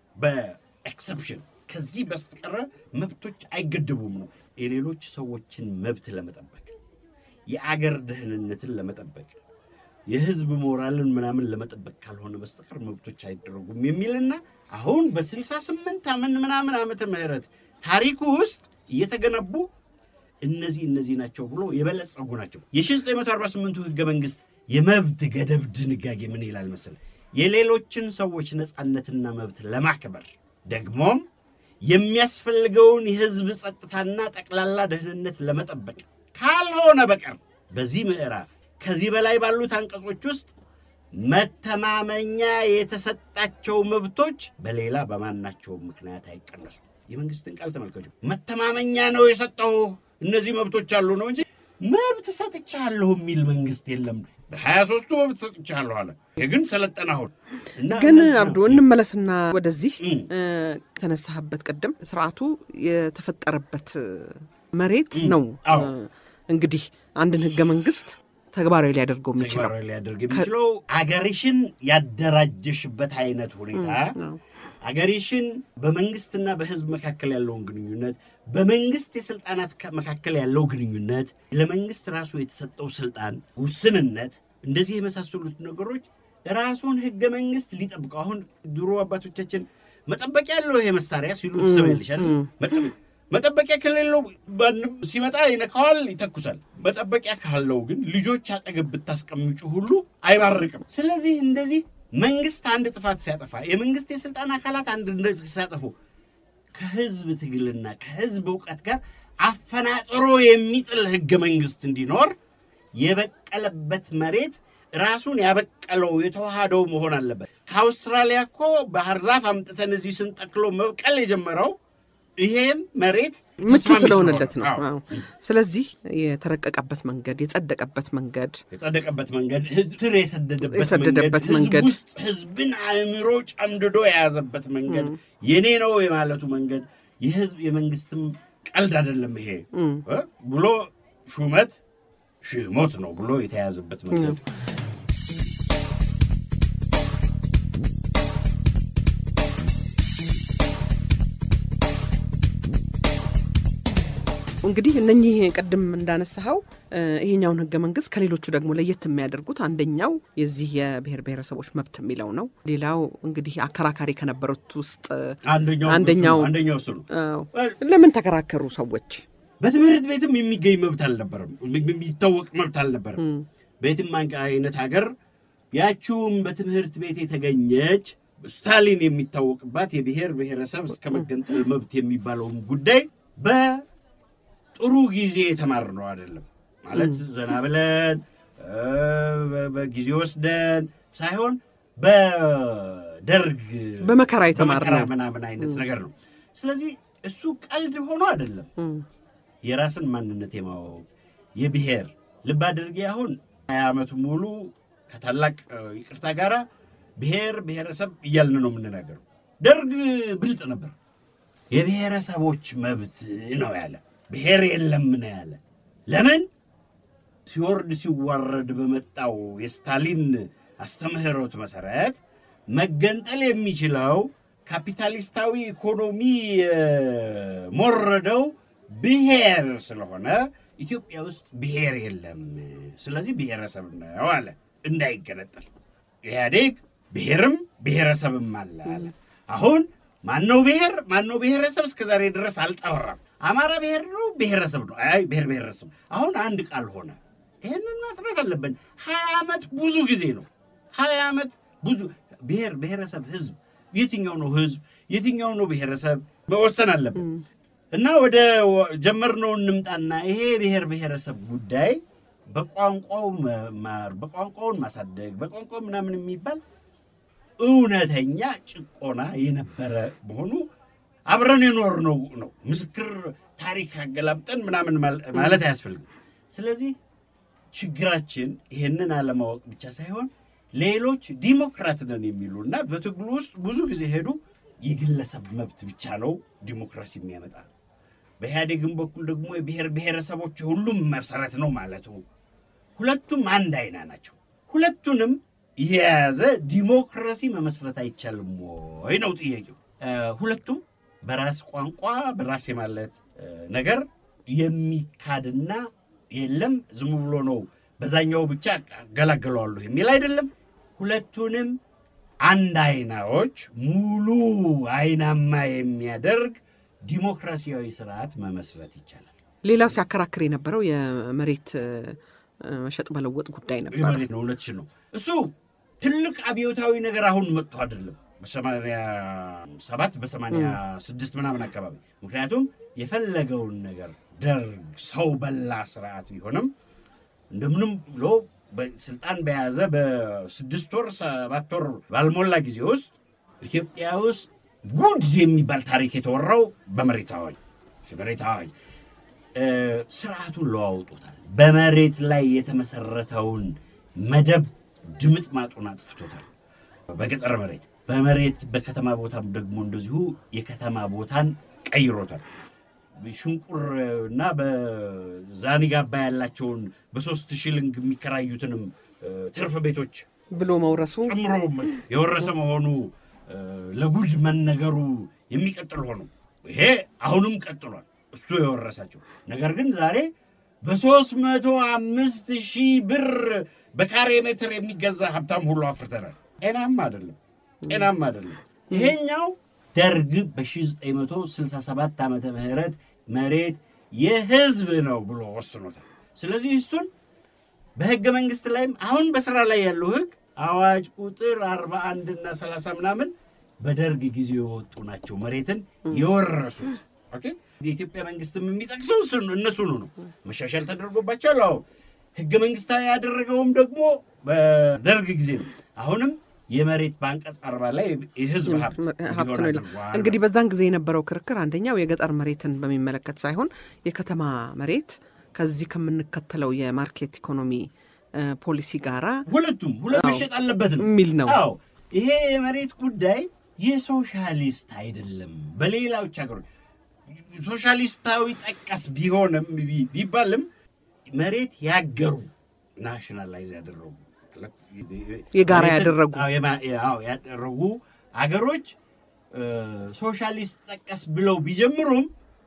በኤክሰፕሽን ከዚህ በስተቀር መብቶች አይገደቡም ነው። የሌሎች ሰዎችን መብት ለመጠበቅ የአገር ደህንነትን ለመጠበቅ የህዝብ ሞራልን ምናምን ለመጠበቅ ካልሆነ በስተቀር መብቶች አይደረጉም የሚልና አሁን በ68 ምናምን ዓመተ ምህረት ታሪኩ ውስጥ እየተገነቡ እነዚህ ናቸው ብሎ የበለጸጉ ናቸው። የ1948ቱ ህገ መንግስት የመብት ገደብ ድንጋጌ ምን ይላል መሰለ? የሌሎችን ሰዎች ነጻነትና መብት ለማክበር ደግሞም የሚያስፈልገውን የህዝብ ጸጥታና ጠቅላላ ደህንነት ለመጠበቅ ካልሆነ በቀር በዚህ ምዕራፍ ከዚህ በላይ ባሉት አንቀጾች ውስጥ መተማመኛ የተሰጣቸው መብቶች በሌላ በማናቸው ምክንያት አይቀነሱ። የመንግስትን ቃል ተመልከቱ። መተማመኛ ነው የሰጠው እነዚህ መብቶች አሉ ነው እንጂ መብት ሰጥቻለሁ የሚል መንግስት የለም። በ23ቱ መብት ሰጥቻለሁ አለ። ግን ሰለጠና አሁን ግን አብዱ እንመለስና ወደዚህ ተነሳህበት ቀደም ስርዓቱ የተፈጠረበት መሬት ነው። እንግዲህ አንድን ህገ መንግስት ተግባራዊ ሊያደርገው የሚችለው አገርሽን ያደራጀሽበት አይነት ሁኔታ አገሪሽን በመንግስትና በህዝብ መካከል ያለውን ግንኙነት በመንግስት የስልጣናት መካከል ያለው ግንኙነት ለመንግስት ራሱ የተሰጠው ስልጣን ውስንነት እንደዚህ የመሳሰሉት ነገሮች ራሱን ህገ መንግስት ሊጠብቀው አሁን ድሮ አባቶቻችን መጠበቂያ ያለው ይሄ መሳሪያ ሲሉ ተሰበልሻል መጠበቂያ ከሌለው ሲመጣ ይነካዋል ይተኩሳል መጠበቂያ ካለው ግን ልጆች አጠገብ ብታስቀምጩ ሁሉ አይባርቅም ስለዚህ እንደዚህ መንግስት አንድ ጥፋት ሲያጠፋ የመንግስት የስልጣን አካላት አንድ እንደዚህ ሲያጠፉ ከህዝብ ትግልና ከህዝብ ዕውቀት ጋር አፈናጥሮ የሚጥል ህገ መንግስት እንዲኖር የበቀለበት መሬት ራሱን ያበቀለው የተዋሃደው መሆን አለበት ከአውስትራሊያ እኮ ባህር ዛፍ አምጥተን እዚህ ስንጠቅሎ መብቀል የጀመረው ይሄም መሬት ምቹ ስለሆነለት ነው ስለዚህ የተረቀቀበት መንገድ የጸደቀበት መንገድ ትር የሰደደበት መንገድ ህዝብን አእምሮ ጨምድዶ የያዘበት መንገድ የኔ ነው የማለቱ መንገድ የህዝብ የመንግስትም ቀልድ አይደለም ይሄ ብሎ ሹመት ሽሞት ነው ብሎ የተያዘበት መንገድ እንግዲህ እነኚህ ቀደም እንዳነሳው ይሄኛውን ህገ መንግስት ከሌሎቹ ደግሞ ለየት የሚያደርጉት አንደኛው የዚህ የብሔር ብሔረሰቦች መብት የሚለው ነው ሌላው እንግዲህ አከራካሪ ከነበሩት ውስጥ አንደኛው እሱ ነው ለምን ተከራከሩ ሰዎች በትምህርት ቤትም የሚገኝ መብት አልነበረም የሚታወቅ መብት አልነበረም በየትም አይነት ሀገር ያቺውም በትምህርት ቤት የተገኘች ስታሊን የሚታወቅባት የብሔር ብሔረሰብ እስከ መገንጠል መብት የሚባለው ጉዳይ ጥሩ ጊዜ የተማርነው አይደለም ማለት ዘና ብለን በጊዜ ወስደን ሳይሆን በደርግ በመከራ የተማርነው ምናምን አይነት ነገር ነው ስለዚህ እሱ ቀልድ ሆኖ አይደለም የራስን ማንነት የማወቅ የብሔር ልብ አድርጌ አሁን 20 ዓመት ሙሉ ከታላቅ ይቅርታ ጋራ ብሔር ብሔረሰብ እያልን ነው የምንናገረው ደርግ ብልጥ ነበር የብሔረሰቦች መብት ነው ያለ ብሔር የለም ነው ያለ ለምን ሲወርድ ሲዋረድ በመጣው የስታሊን አስተምህሮት መሰረት መገንጠል የሚችለው ካፒታሊስታዊ ኢኮኖሚ ሞረደው ብሔር ስለሆነ ኢትዮጵያ ውስጥ ብሔር የለም ስለዚህ ብሔረሰብ ነው አለ እንዳይገነጠል ኢህአዴግ ብሔርም ብሔረሰብም አለ አሁን ማነው ብሔረሰብ እስከዛሬ ድረስ አልጠራም አማራ ብሔር ነው ብሔረሰብ ነው አይ ብሔረሰብ አሁን አንድ ቃል ሆነ ይሄንን ማስረት አለብን 20 ዓመት ብዙ ጊዜ ነው 20 ዓመት ብዙ ብሔረሰብ ህዝብ የትኛው ነው ህዝብ የትኛው ነው ብሔረሰብ መወሰን አለብን እና ወደ ጀመርነው እንምጣና ይሄ ብሔረሰብ ጉዳይ በቋንቋው በቋንቋውን ማሳደግ በቋንቋው ምናምን የሚባል እውነተኛ ጭቆና የነበረ መሆኑ አብረን የኖር ነው ምስክር ታሪክ አገላብጠን ምናምን ማለት አያስፈልግም ስለዚህ ችግራችን ይሄንን አለማወቅ ብቻ ሳይሆን ሌሎች ዲሞክራት ነን የሚሉና በትግሉ ውስጥ ብዙ ጊዜ ሄዱ የግለሰብ መብት ብቻ ነው ዲሞክራሲ የሚያመጣ በኢህአዴግም በኩል ደግሞ የብሔር ብሔረሰቦች ሁሉም መሰረት ነው ማለቱ ሁለቱም አንድ አይና ናቸው ሁለቱንም የያዘ ዲሞክራሲ መመስረት አይቻልም ወይ ነው ጥያቄው ሁለቱም በራስ ቋንቋ በራስ የማለት ነገር የሚካድና የለም ዝም ብሎ ነው በዛኛው ብቻ ገላገለዋል የሚል አይደለም ሁለቱንም አንድ አይናዎች ሙሉ አይናማ የሚያደርግ ዲሞክራሲያዊ ስርዓት መመስረት ይቻላል ሌላው ሲያከራክር የነበረው የመሬት መሸጥ መለወጥ ጉዳይ ነበር የመሬት ነው ለች ነው እሱ ትልቅ አብዮታዊ ነገር አሁን መጥቶ አይደለም በ87 በ86 ምናምን አካባቢ ምክንያቱም የፈለገውን ነገር ደርግ ሰው በላ ስርዓት ቢሆንም እንደምንም ብሎ በስልጣን በያዘ በ6 ወር 7 ወር ባልሞላ ጊዜ ውስጥ ኢትዮጵያ ውስጥ ጉድ የሚባል ታሪክ የተወራው በመሬት አዋጅ ስርዓቱን ለዋውጦታል በመሬት ላይ የተመሰረተውን መደብ ድምጥ ማጡና ጥፍቶታል በገጠር መሬት በመሬት በከተማ ቦታም ደግሞ እንደዚሁ የከተማ ቦታን ቀይሮታል ሽንቁርና በዛኒጋባ ያላቸውን በ3 ሺሊንግ የሚከራዩትንም ትርፍ ቤቶች ብሎ መውረሱ ጨምሮ የወረሰ መሆኑ ለጉድ መነገሩ የሚቀጥል ሆኖ ይሄ አሁንም ቀጥሏል እሱ የወረሳቸው ነገር ግን ዛሬ በ305,000 ብር በካሬ ሜትር የሚገዛ ሀብታም ሁሉ አፍርተናል ጤናማ አይደለም ይሄኛው ደርግ በ1967 ዓመተ ምህረት መሬት የህዝብ ነው ብሎ ወስኖታል ስለዚህ እሱን በህገ መንግስት ላይም አሁን በስራ ላይ ያለው ህግ አዋጅ ቁጥር 41 እና 30 ምናምን በደርግ ጊዜ የወጡ ናቸው መሬትን የወረሱት ኦኬ የኢትዮጵያ መንግስትም የሚጠቅሰው እነሱ ነው መሻሻል ተደርጎባቸዋል አዎ ህገ መንግስታዊ ያደረገውም ደግሞ በደርግ ጊዜ ነው አሁንም የመሬት ባንቀጽ 40 ላይ የህዝብ ሀብት ነው እንግዲህ በዛን ጊዜ የነበረው ክርክር አንደኛው የገጠር መሬትን በሚመለከት ሳይሆን የከተማ መሬት ከዚህ ከምንከተለው የማርኬት ኢኮኖሚ ፖሊሲ ጋራ ሁለቱም መሸጥ አለበት ነው ሚል ነው አዎ ይሄ የመሬት ጉዳይ የሶሻሊስት አይደለም በሌላዎች ሀገሮች ሶሻሊስታዊ ጠቀስ ቢሆንም ቢባልም መሬት ያገሩ ናሽናላይዝ ያደረጉ የጋራ ያደረጉ ያደረጉ አገሮች ሶሻሊስት ጠቀስ ብለው ቢጀምሩም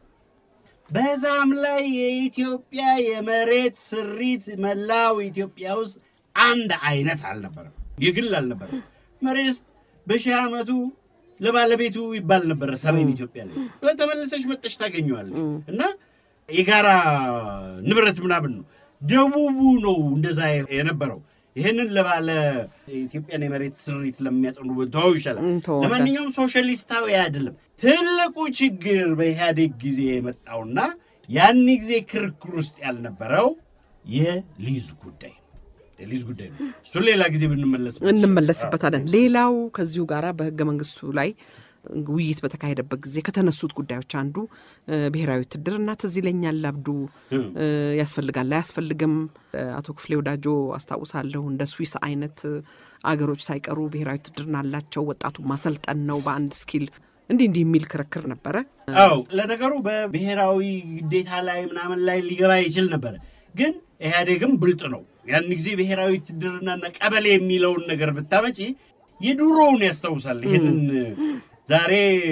በዛም ላይ የኢትዮጵያ የመሬት ስሪት መላው ኢትዮጵያ ውስጥ አንድ አይነት አልነበረም የግል አልነበረም መሬት በሺህ ዓመቱ ለባለቤቱ ይባል ነበር ሰሜን ኢትዮጵያ ላይ ለተመለሰሽ መጥተሽ ታገኙዋለሽ እና የጋራ ንብረት ምናምን ነው ደቡቡ ነው እንደዛ የነበረው ይሄንን ለባለ ኢትዮጵያን የመሬት ስሪት ለሚያጠኑ ወጣው ይሻላል ለማንኛውም ሶሻሊስታዊ አይደለም ትልቁ ችግር በኢህአዴግ ጊዜ የመጣውና ያን ጊዜ ክርክር ውስጥ ያልነበረው የሊዝ ጉዳይ ነው እሱ ሌላ ጊዜ እንመለስበታለን ሌላው ከዚሁ ጋራ በህገ መንግስቱ ላይ ውይይት በተካሄደበት ጊዜ ከተነሱት ጉዳዮች አንዱ ብሔራዊ ውትድርና ትዝ ይለኛል አብዱ ያስፈልጋል አያስፈልግም አቶ ክፍሌ ወዳጆ አስተዋውሳለሁ እንደ ስዊስ አይነት አገሮች ሳይቀሩ ብሔራዊ ውትድርና አላቸው ወጣቱ ማሰልጠን ነው በአንድ ስኪል እንዲህ የሚል ክርክር ነበረ አው ለነገሩ በብሔራዊ ግዴታ ላይ ምናምን ላይ ሊገባ ይችል ነበር ግን ኢህአዴግም ብልጥ ነው ያን ጊዜ ብሔራዊ ውትድርናና ቀበሌ የሚለውን ነገር ብታመጪ የዱሮውን ያስተውሳል ይሄንን ዛሬ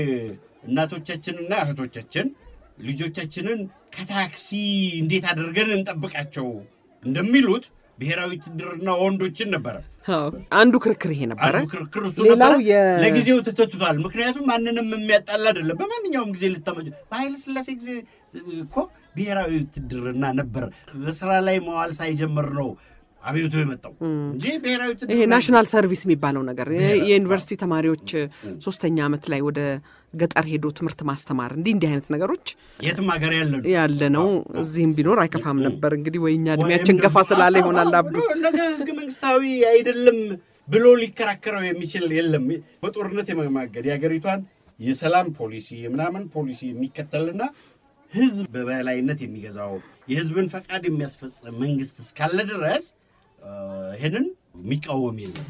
እናቶቻችንና እህቶቻችን ልጆቻችንን ከታክሲ እንዴት አድርገን እንጠብቃቸው እንደሚሉት ብሔራዊ ውትድርና ወንዶችን ነበር አንዱ ክርክር ይሄ ነበር አንዱ ክርክር እሱ ነበር ለጊዜው ተተቱታል ምክንያቱም ማንንም የሚያጣላ አይደለም በማንኛውም ጊዜ ልታመጡ በኃይለ ሥላሴ ጊዜ እኮ ብሔራዊ ውትድርና ነበር በስራ ላይ መዋል ሳይጀምር ነው አብዮቱ የመጣው እንጂ ብሔራዊ ውትድርና ይሄ ናሽናል ሰርቪስ የሚባለው ነገር የዩኒቨርሲቲ ተማሪዎች 3ኛ ዓመት ላይ ወደ ገጠር ሄዶ ትምህርት ማስተማር እንዲህ አይነት ነገሮች የትም ሀገር ያለ ነው እዚህም ቢኖር አይከፋም ነበር እንግዲህ ወይኛ እድሜያችን ገፋ ስላለ ይሆናል አብዱ ነገር ህገ መንግስታዊ አይደለም ብሎ ሊከራከረው የሚችል የለም በጦርነት የመማገድ ያገሪቷን የሰላም ፖሊሲ ምናምን ፖሊሲ የሚከተልና ህዝብ በበላይነት የሚገዛው የህዝብን ፈቃድ የሚያስፈጽም መንግስት እስካለ ድረስ ይሄንን የሚቃወም የለም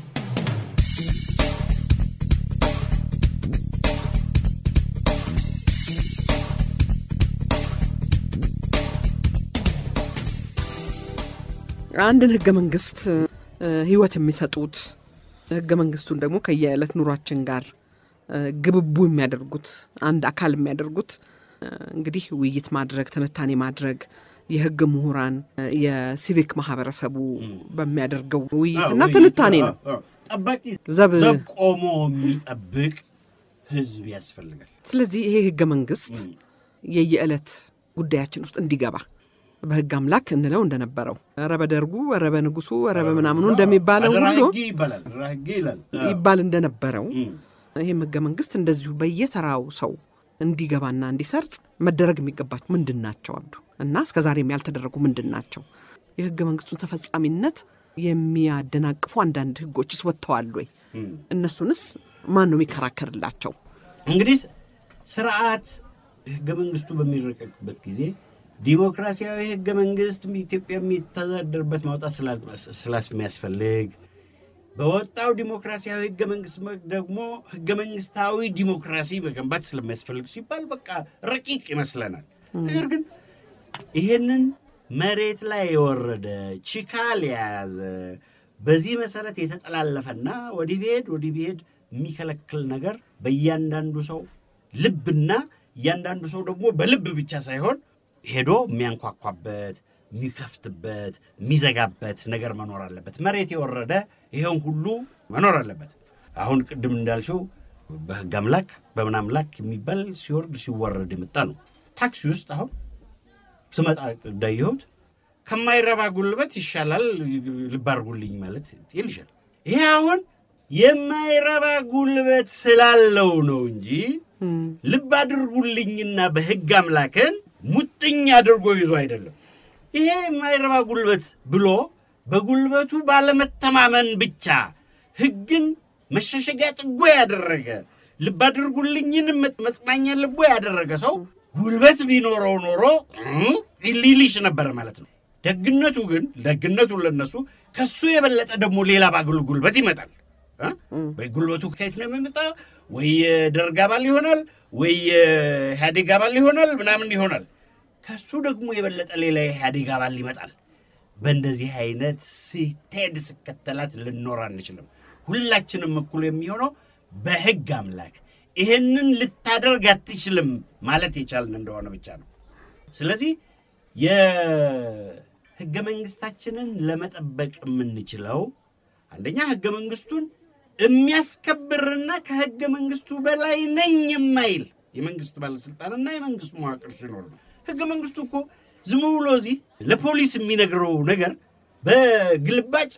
አንድን ህገ መንግስት ህይወት የሚሰጡት ህገ መንግስቱን ደግሞ ከየዕለት ኑሯችን ጋር ግብቡ የሚያደርጉት አንድ አካል የሚያደርጉት እንግዲህ ውይይት ማድረግ ትንታኔ ማድረግ የህግ ምሁራን የሲቪክ ማህበረሰቡ በሚያደርገው ውይይትና ትንታኔ ነው ጠባቂ ዘብ ቆሞ የሚጠብቅ ህዝብ ያስፈልጋል ስለዚህ ይሄ ህገ መንግስት የየዕለት ጉዳያችን ውስጥ እንዲገባ በህግ አምላክ እንለው እንደነበረው ረበ ደርጉ ረበ ንጉሱ ረበ ምናምኑ እንደሚባለው ሁሉ ይባል እንደነበረው ይሄ ህገ መንግስት እንደዚሁ በየተራው ሰው እንዲገባና እንዲሰርጽ መደረግ የሚገባቸው ምንድናቸው አብዱ እና እስከዛሬም ያልተደረጉ ምንድናቸው የህገ መንግስቱን ተፈጻሚነት የሚያደናቅፉ አንዳንድ ህጎችስ ወጥተዋል ወይ እነሱንስ ማን ነው የሚከራከርላቸው እንግዲህ ስርዓት ህገ መንግስቱ በሚረቀቅበት ጊዜ ዲሞክራሲያዊ ህገ መንግስት ኢትዮጵያ የሚተዳደርበት ማውጣት ስላስሚያስፈልግ በወጣው ዲሞክራሲያዊ ህገ መንግስት ደግሞ ህገ መንግስታዊ ዲሞክራሲ መገንባት ስለሚያስፈልግ ሲባል በቃ ረቂቅ ይመስለናል ነገር ግን ይሄንን መሬት ላይ የወረደ ቺካል ያዘ በዚህ መሰረት የተጠላለፈና ወዲህ ቢሄድ የሚከለክል ነገር በእያንዳንዱ ሰው ልብና እያንዳንዱ ሰው ደግሞ በልብ ብቻ ሳይሆን ሄዶ የሚያንኳኳበት የሚከፍትበት የሚዘጋበት ነገር መኖር አለበት። መሬት የወረደ ይሄን ሁሉ መኖር አለበት። አሁን ቅድም እንዳልሽው በህግ አምላክ በምን አምላክ የሚባል ሲወርድ ሲወረድ የመጣ ነው። ታክሲ ውስጥ አሁን ስመጣ እንዳየሁት ከማይረባ ጉልበት ይሻላል ልብ አድርጉልኝ ማለት ይልሻል። ይሄ አሁን የማይረባ ጉልበት ስላለው ነው እንጂ ልብ አድርጉልኝና በህግ አምላክን ሙጥኝ አድርጎ ይዞ አይደለም። ይሄ የማይረባ ጉልበት ብሎ በጉልበቱ ባለመተማመን ብቻ ህግን መሸሸጊያ ጥጎ ያደረገ ልብ አድርጉልኝን መጽናኛ ልቦ ያደረገ ሰው ጉልበት ቢኖረው ኖሮ ሊልሽ ነበር ማለት ነው። ደግነቱ ለነሱ ከሱ የበለጠ ደግሞ ሌላ ባግሉ ጉልበት ይመጣል። በጉልበቱ ከየት ነው የሚመጣው? ወይ ደርግ አባል ይሆናል ወይ ኢህአዴግ አባል ይሆናል ምናምን ይሆናል። ከሱ ደግሞ የበለጠ ሌላ ኢህአዴግ አባል ይመጣል። በእንደዚህ አይነት ሲቴድ ስከተላት ልንኖር አንችልም። ሁላችንም እኩል የሚሆነው በህግ አምላክ ይሄንን ልታደርግ አትችልም ማለት የቻልን እንደሆነ ብቻ ነው። ስለዚህ የህገ መንግስታችንን ለመጠበቅ የምንችለው አንደኛ ህገ መንግስቱን የሚያስከብርና ከህገ መንግስቱ በላይ ነኝ የማይል የመንግስት ባለስልጣንና የመንግስት መዋቅር ሲኖር ነው። ህገ መንግስቱ እኮ ዝም ብሎ እዚህ ለፖሊስ የሚነግረው ነገር በግልባጭ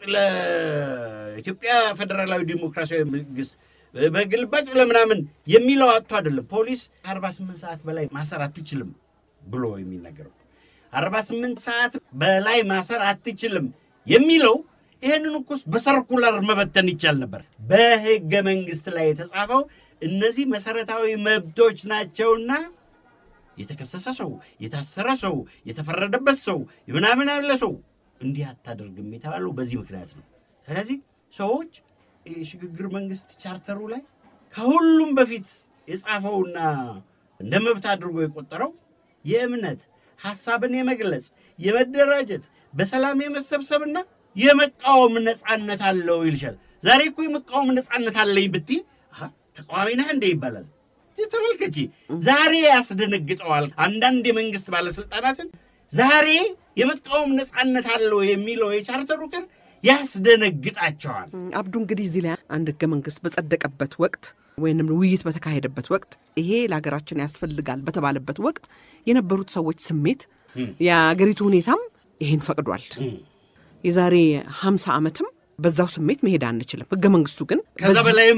ለኢትዮጵያ ፌደራላዊ ዲሞክራሲያዊ መንግስት በግልባጭ ለምናምን የሚለው አጥቶ አይደለም። ፖሊስ 48 ሰዓት በላይ ማሰር አትችልም ብሎ የሚነገረው 48 ሰዓት በላይ ማሰር አትችልም የሚለው ይሄንን እኮ በሰርኩላር መበተን ይቻል ነበር። በህገ መንግስት ላይ የተጻፈው እነዚህ መሰረታዊ መብቶች ናቸውና የተከሰሰ ሰው የታሰረ ሰው የተፈረደበት ሰው ምናምን ያለ ሰው እንዲህ አታደርግም የተባለው በዚህ ምክንያት ነው። ስለዚህ ሰዎች የሽግግር መንግስት ቻርተሩ ላይ ከሁሉም በፊት የጻፈውና እንደ መብት አድርጎ የቆጠረው የእምነት ሐሳብን የመግለጽ የመደራጀት በሰላም የመሰብሰብና የመቃወም ነጻነት አለው ይልሻል። ዛሬ እኮ የመቃወም ነጻነት አለኝ ብትይ ተቃዋሚ ነህ እንደ ይባላል። ተመልከቺ፣ ዛሬ ያስደነግጠዋል አንዳንድ የመንግስት ባለስልጣናትን ዛሬ የመቃወም ነጻነት አለው የሚለው የቻርተሩ ቅር ያስደነግጣቸዋል። አብዱ እንግዲህ እዚህ ላይ አንድ ህገ መንግስት በጸደቀበት ወቅት ወይንም ውይይት በተካሄደበት ወቅት ይሄ ለሀገራችን ያስፈልጋል በተባለበት ወቅት የነበሩት ሰዎች ስሜት የአገሪቱ ሁኔታም ይሄን ፈቅዷል። የዛሬ 50 ዓመትም በዛው ስሜት መሄድ አንችልም። ህገ መንግስቱ ግን ከዛ በላይም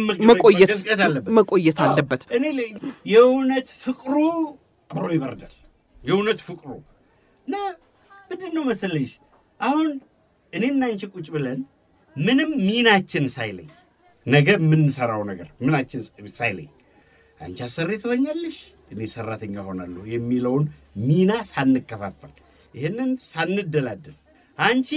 መቆየት አለበት። እኔ የእውነት ፍቅሩ አብሮ ይበርዳል። የእውነት ፍቅሩ እና ምንድነው መሰለሽ አሁን እኔና አንቺ ቁጭ ብለን ምንም ሚናችን ሳይለይ ነገ ምን ሰራው ነገር ምናችን ሳይለይ አንቺ አሰሪ ትሆኛለሽ እኔ ሰራተኛ ሆናለሁ የሚለውን ሚና ሳንከፋፈል ይሄንን ሳንደላደል አንቺ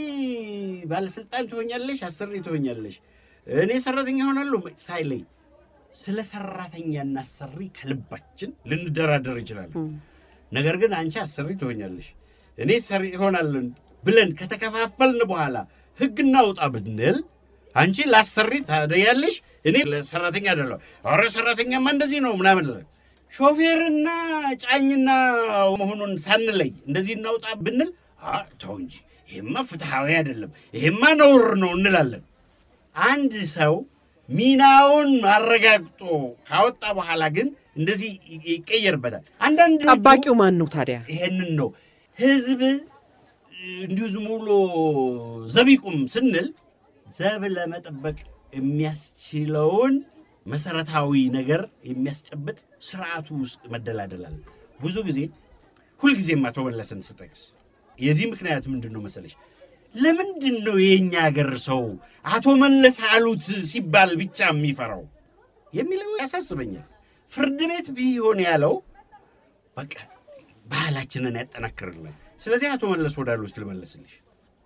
ባለስልጣን ትሆኛለሽ አሰሪ ትሆኛለሽ እኔ ሰራተኛ ሆናለሁ ሳይለይ ስለ ሰራተኛና አሰሪ ከልባችን ልንደራደር እንችላለን። ነገር ግን አንቺ አሰሪ ትሆኛለሽ እኔ ሰሪ ሆናለሁ ብለን ከተከፋፈልን በኋላ ህግና ውጣ ብንል አንቺ ላሰሪ ታደያለሽ እኔ ለሰራተኛ አይደለም አረ ሰራተኛማ እንደዚህ ነው ምናምን ሾፌርና ጫኝና መሆኑን ሳንለይ እንደዚህ እናውጣ ብንል ተው እንጂ ይሄማ ፍትሃዊ አይደለም ይሄማ ነውር ነው እንላለን። አንድ ሰው ሚናውን አረጋግጦ ካወጣ በኋላ ግን እንደዚህ ይቀየርበታል። አንዳንድ ጠባቂው ማን ነው ታዲያ? ይሄንን ነው ህዝብ እንዲሁ ዝም ብሎ ዘቢቁም ስንል ዘብ ለመጠበቅ የሚያስችለውን መሰረታዊ ነገር የሚያስጨብጥ ስርዓቱ ውስጥ መደላደላል። ብዙ ጊዜ ሁልጊዜም አቶ መለስን ስጠቅስ የዚህ ምክንያት ምንድነው መሰለሽ? ለምንድነው የኛ ሀገር ሰው አቶ መለስ አሉት ሲባል ብቻ የሚፈራው የሚለው ያሳስበኛል። ፍርድ ቤት ቢሆን ያለው በቃ ባህላችንን ያጠናክርልን። ስለዚህ አቶ መለስ ወዳሉት ልመለስልሽ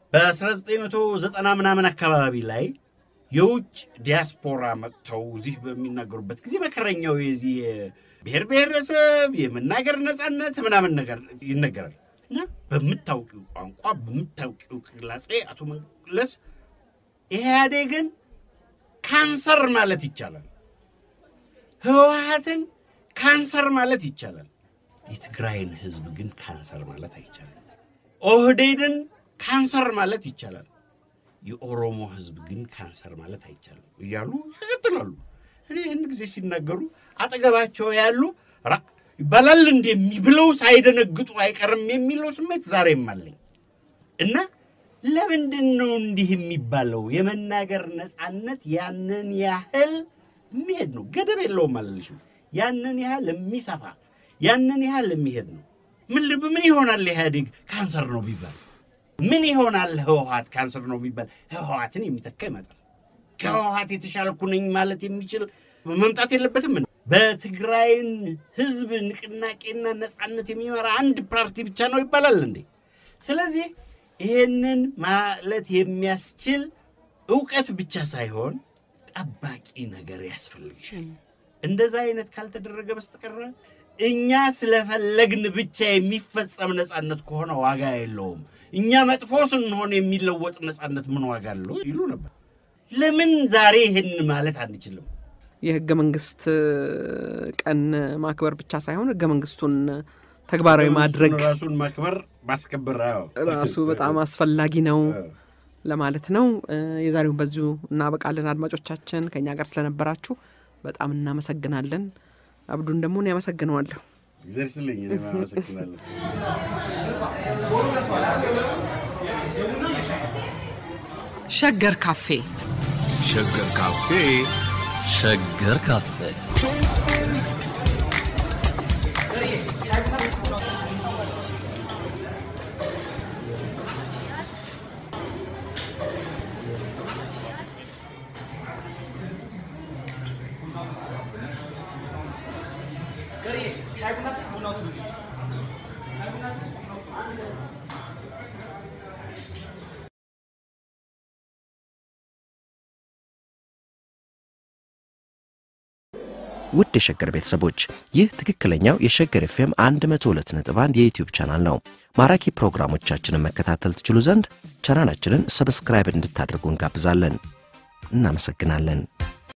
በ1990 ምናምን አካባቢ ላይ የውጭ ዲያስፖራ መጥተው እዚህ በሚናገሩበት ጊዜ መከረኛው የዚህ ብሔር ብሔረሰብ የመናገር ነጻነት ምናምን ነገር ይነገራል እና በመታወቂው ቋንቋ በመታወቂው ቅላጼ አቶ መለስ ኢህአዴግን ካንሰር ማለት ይቻላል። ህወሓትን ካንሰር ማለት ይቻላል። የትግራይን ህዝብ ግን ካንሰር ማለት አይቻልም። ኦህዴድን ካንሰር ማለት ይቻላል። የኦሮሞ ህዝብ ግን ካንሰር ማለት አይቻልም እያሉ ይቀጥላሉ። እኔ ይህን ጊዜ ሲናገሩ አጠገባቸው ያሉ ይባላል እንደሚብለው ሳይደነግጡ አይቀርም የሚለው ስሜት ዛሬም አለኝ። እና ለምንድን ነው እንዲህ የሚባለው? የመናገር ነፃነት ያንን ያህል የሚሄድ ነው። ገደብ የለውም አልልሽም። ያንን ያህል የሚሰፋ ያንን ያህል የሚሄድ ነው። ምን ይሆናል ኢህአዴግ ካንሰር ነው ቢባል? ምን ይሆናል ህወሓት ካንሰር ነው ቢባል? ህወሓትን የሚተካ ይመጣል። ከህወሓት የተሻልኩ ነኝ ማለት የሚችል መምጣት የለበትም። በትግራይን ህዝብ ንቅናቄና ነፃነት የሚመራ አንድ ፓርቲ ብቻ ነው ይባላል እንዴ? ስለዚህ ይሄንን ማለት የሚያስችል ዕውቀት ብቻ ሳይሆን ጠባቂ ነገር ያስፈልግሻል። እንደዛ አይነት ካልተደረገ በስተቀር እኛ ስለፈለግን ብቻ የሚፈጸም ነፃነት ከሆነ ዋጋ የለውም። እኛ መጥፎ ስንሆን የሚለወጥ ነፃነት ምን ዋጋ አለው ይሉ ነበር። ለምን ዛሬ ይሄን ማለት አንችልም? የህገ መንግስት ቀን ማክበር ብቻ ሳይሆን ህገ መንግስቱን ተግባራዊ ማድረግ ራሱን ማክበር ማስከበር ራሱ በጣም አስፈላጊ ነው ለማለት ነው። የዛሬውን በዚሁ እናበቃለን። አድማጮቻችን ከኛ ጋር ስለነበራችሁ በጣም እናመሰግናለን። አብዱን ደግሞ እኔ አመሰግናለሁ። እግዚአብሔር ይስጥልኝ። እኔ አመሰግናለሁ። ሸገር ካፌ ሸገር ካፌ ሸገር ካፌ ውድ የሸገር ቤተሰቦች ይህ ትክክለኛው የሸገር ኤፍኤም 102.1 የዩቲዩብ ቻናል ነው። ማራኪ ፕሮግራሞቻችንን መከታተል ትችሉ ዘንድ ቻናላችንን ሰብስክራይብ እንድታደርጉ እንጋብዛለን። እናመሰግናለን።